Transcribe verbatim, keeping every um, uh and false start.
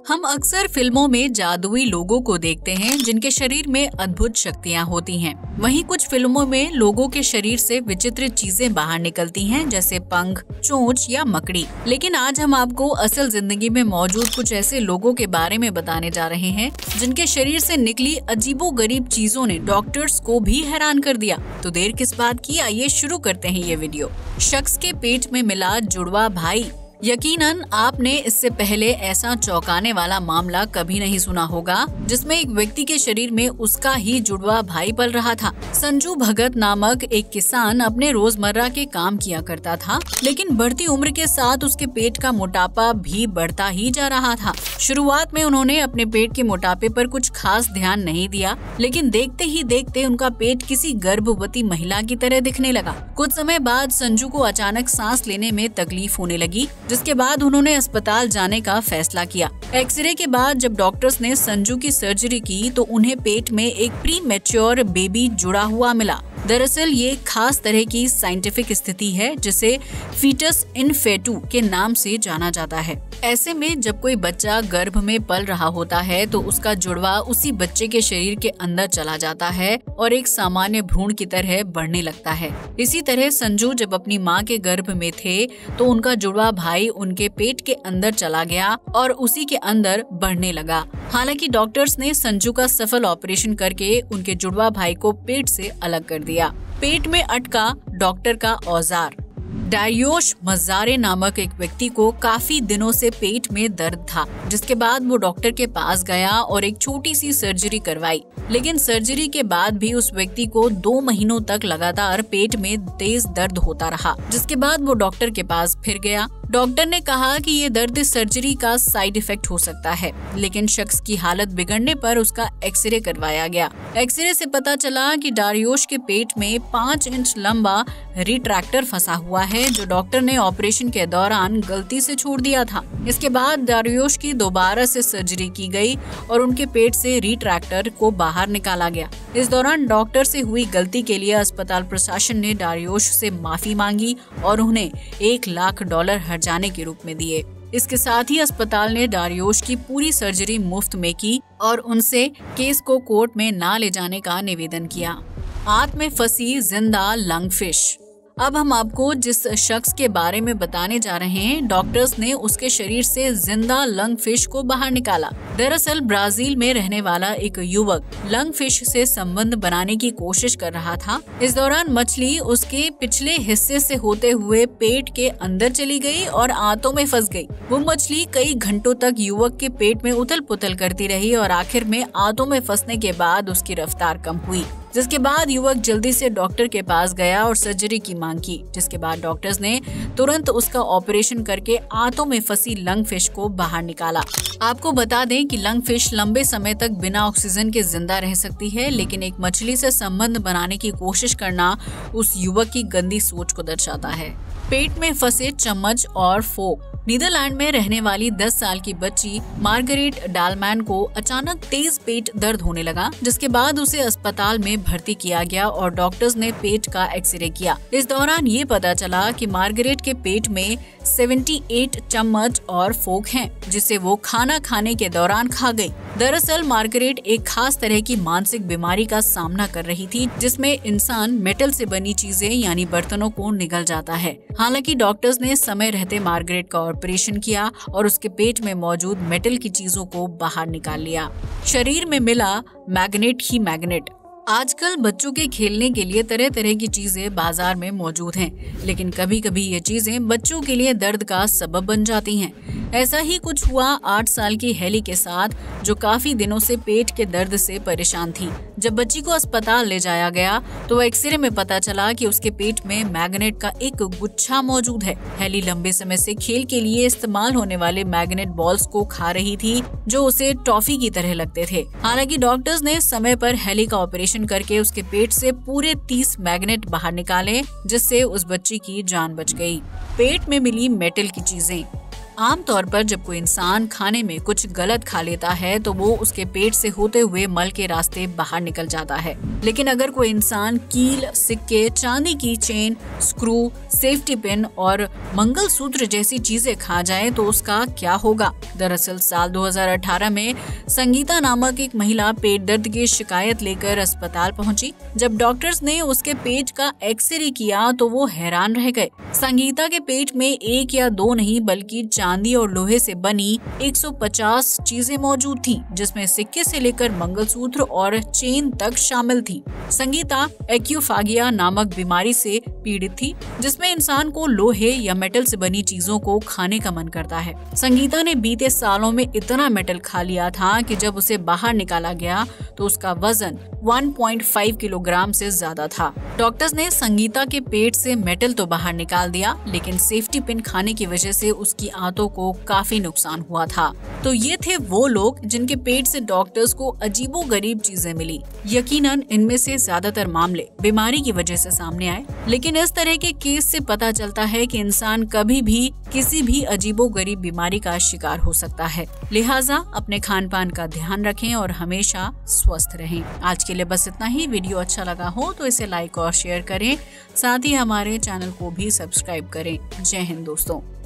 हम अक्सर फिल्मों में जादुई लोगों को देखते हैं जिनके शरीर में अद्भुत शक्तियां होती हैं। वहीं कुछ फिल्मों में लोगों के शरीर से विचित्र चीजें बाहर निकलती हैं, जैसे पंख, चोंच या मकड़ी। लेकिन आज हम आपको असल जिंदगी में मौजूद कुछ ऐसे लोगों के बारे में बताने जा रहे हैं जिनके शरीर से निकली अजीबोगरीब चीजों ने डॉक्टर्स को भी हैरान कर दिया। तो देर किस बात की, आइए शुरू करते हैं ये वीडियो। शख्स के पेट में मिला जुड़वा भाई। यकीनन आपने इससे पहले ऐसा चौंकाने वाला मामला कभी नहीं सुना होगा जिसमें एक व्यक्ति के शरीर में उसका ही जुड़वा भाई पल रहा था। संजू भगत नामक एक किसान अपने रोजमर्रा के काम किया करता था, लेकिन बढ़ती उम्र के साथ उसके पेट का मोटापा भी बढ़ता ही जा रहा था। शुरुआत में उन्होंने अपने पेट के मोटापे पर कुछ खास ध्यान नहीं दिया, लेकिन देखते ही देखते उनका पेट किसी गर्भवती महिला की तरह दिखने लगा। कुछ समय बाद संजू को अचानक सांस लेने में तकलीफ होने लगी, जिसके बाद उन्होंने अस्पताल जाने का फैसला किया। एक्सरे के बाद जब डॉक्टर्स ने संजू की सर्जरी की तो उन्हें पेट में एक प्री मैच्योर बेबी जुड़ा हुआ मिला। दरअसल ये खास तरह की साइंटिफिक स्थिति है जिसे फीटस इन फेटू के नाम से जाना जाता है। ऐसे में जब कोई बच्चा गर्भ में पल रहा होता है तो उसका जुड़वा उसी बच्चे के शरीर के अंदर चला जाता है और एक सामान्य भ्रूण की तरह बढ़ने लगता है। इसी तरह संजू जब अपनी माँ के गर्भ में थे तो उनका जुड़वा भाई उनके पेट के अंदर चला गया और उसी के अंदर बढ़ने लगा। हालांकि डॉक्टर्स ने संजू का सफल ऑपरेशन करके उनके जुड़वा भाई को पेट से अलग कर दिया। पेट में अटका डॉक्टर का औजार। डारियोश मज़ारे नामक एक व्यक्ति को काफी दिनों से पेट में दर्द था, जिसके बाद वो डॉक्टर के पास गया और एक छोटी सी सर्जरी करवाई। लेकिन सर्जरी के बाद भी उस व्यक्ति को दो महीनों तक लगातार पेट में तेज दर्द होता रहा, जिसके बाद वो डॉक्टर के पास फिर गया। डॉक्टर ने कहा कि ये दर्द सर्जरी का साइड इफेक्ट हो सकता है, लेकिन शख्स की हालत बिगड़ने पर उसका एक्सरे करवाया गया। एक्सरे से पता चला कि डारियोश के पेट में पाँच इंच लंबा रिट्रैक्टर फंसा हुआ है, जो डॉक्टर ने ऑपरेशन के दौरान गलती से छोड़ दिया था। इसके बाद डारियोश की दोबारा से सर्जरी की गई और उनके पेट से रिट्रैक्टर को बाहर निकाला गया। इस दौरान डॉक्टर से हुई गलती के लिए अस्पताल प्रशासन ने डारियोश से माफी मांगी और उन्हें एक लाख डॉलर हर्जाने के रूप में दिए। इसके साथ ही अस्पताल ने डारियोश की पूरी सर्जरी मुफ्त में की और उनसे केस को कोर्ट में ना ले जाने का निवेदन किया। आग में फंसी जिंदा लंगफिश। अब हम आपको जिस शख्स के बारे में बताने जा रहे हैं, डॉक्टर्स ने उसके शरीर से जिंदा लंगफिश को बाहर निकाला। दरअसल ब्राजील में रहने वाला एक युवक लंगफिश से संबंध बनाने की कोशिश कर रहा था। इस दौरान मछली उसके पिछले हिस्से से होते हुए पेट के अंदर चली गई और आंतों में फंस गई। वो मछली कई घंटों तक युवक के पेट में उथल पुथल करती रही और आखिर में आंतों में फंसने के बाद उसकी रफ्तार कम हुई, जिसके बाद युवक जल्दी से डॉक्टर के पास गया और सर्जरी की मांग की, जिसके बाद डॉक्टर्स ने तुरंत उसका ऑपरेशन करके आंतों में फंसी लंगफिश को बाहर निकाला। आपको बता दें कि लंगफिश लंबे समय तक बिना ऑक्सीजन के जिंदा रह सकती है, लेकिन एक मछली से संबंध बनाने की कोशिश करना उस युवक की गंदी सोच को दर्शाता है। पेट में फंसे चम्मच और फोक। नीदरलैंड में रहने वाली दस साल की बच्ची मार्गरेट डालमैन को अचानक तेज पेट दर्द होने लगा, जिसके बाद उसे अस्पताल में भर्ती किया गया और डॉक्टर्स ने पेट का एक्सरे किया। इस दौरान ये पता चला कि मार्गरेट के पेट में अठहत्तर चम्मच और फोक हैं, जिसे वो खाना खाने के दौरान खा गई। दरअसल मार्गरेट एक खास तरह की मानसिक बीमारी का सामना कर रही थी, जिसमें इंसान मेटल से बनी चीजें यानी बर्तनों को निगल जाता है। हालांकि डॉक्टर्स ने समय रहते मार्गरेट का ऑपरेशन किया और उसके पेट में मौजूद मेटल की चीजों को बाहर निकाल लिया। शरीर में मिला मैग्नेट ही मैग्नेट। आजकल बच्चों के खेलने के लिए तरह तरह की चीजें बाजार में मौजूद हैं, लेकिन कभी कभी ये चीजें बच्चों के लिए दर्द का सबब बन जाती हैं। ऐसा ही कुछ हुआ आठ साल की हेली के साथ, जो काफी दिनों से पेट के दर्द से परेशान थी। जब बच्ची को अस्पताल ले जाया गया तो एक्सरे में पता चला कि उसके पेट में मैग्नेट का एक गुच्छा मौजूद है। हेली लंबे समय से खेल के लिए इस्तेमाल होने वाले मैग्नेट बॉल्स को खा रही थी, जो उसे टॉफी की तरह लगते थे। हालांकि डॉक्टर्स ने समय पर हेली का ऑपरेशन करके उसके पेट से पूरे तीस मैग्नेट बाहर निकाले, जिससे उस बच्ची की जान बच गई। पेट में मिली मेटल की चीजें। आमतौर पर जब कोई इंसान खाने में कुछ गलत खा लेता है तो वो उसके पेट से होते हुए मल के रास्ते बाहर निकल जाता है। लेकिन अगर कोई इंसान कील, सिक्के, चांदी की चेन, स्क्रू, सेफ्टी पिन और मंगलसूत्र जैसी चीजें खा जाए तो उसका क्या होगा? दरअसल साल दो हज़ार अठारह में संगीता नामक एक महिला पेट दर्द की शिकायत लेकर अस्पताल पहुंची। जब डॉक्टर्स ने उसके पेट का एक्सरे किया तो वो हैरान रह गए। संगीता के पेट में एक या दो नहीं बल्कि चांदी और लोहे से बनी एक सौ पचास चीजें मौजूद थीं, जिसमें सिक्के से लेकर मंगलसूत्र और चेन तक शामिल थी। संगीता एक्यूफागिया नामक बीमारी से पीड़ित थी, जिसमें इंसान को लोहे या मेटल से बनी चीजों को खाने का मन करता है। संगीता ने बीते सालों में इतना मेटल खा लिया था कि जब उसे बाहर निकाला गया तो उसका वजन एक पॉइंट पाँच किलोग्राम से ज्यादा था। डॉक्टर्स ने संगीता के पेट से मेटल तो बाहर निकाल दिया, लेकिन सेफ्टी पिन खाने की वजह से उसकी आंतों को काफी नुकसान हुआ था। तो ये थे वो लोग जिनके पेट से डॉक्टर्स को अजीबोगरीब चीजें मिली। यकीनन इनमें से ज्यादातर मामले बीमारी की वजह से सामने आए, लेकिन इस तरह के केस से पता चलता है कि इंसान कभी भी किसी भी अजीबोगरीब बीमारी का शिकार हो सकता है। लिहाजा अपने खान पान का ध्यान रखें और हमेशा स्वस्थ रहें। आज के लिए बस इतना ही। वीडियो अच्छा लगा हो तो इसे लाइक और शेयर करें, साथ ही हमारे चैनल को भी सब्सक्राइब करें। जय हिंद दोस्तों।